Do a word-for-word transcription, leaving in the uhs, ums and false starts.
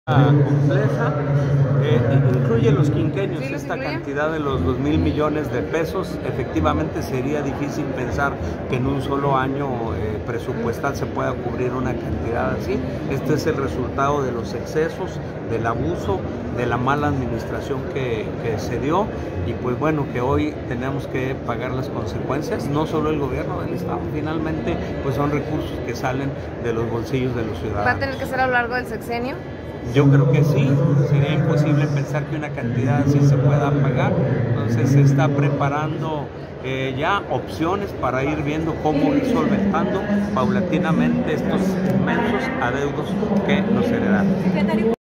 Compleja, eh, incluye los quinquenios. ¿Sí los esta incluye? cantidad de los dos mil millones de pesos, efectivamente sería difícil pensar que en un solo año eh, presupuestal se pueda cubrir una cantidad así. Este es el resultado de los excesos, del abuso, de la mala administración que, que se dio, y pues bueno, que hoy tenemos que pagar las consecuencias, no solo el gobierno del estado, finalmente pues son recursos que salen de los bolsillos de los ciudadanos. ¿Va a tener que ser a lo largo del sexenio? Yo creo que sí, sería imposible pensar que una cantidad así se pueda pagar, entonces se está preparando eh, ya opciones para ir viendo cómo ir solventando paulatinamente estos inmensos adeudos que nos heredaron.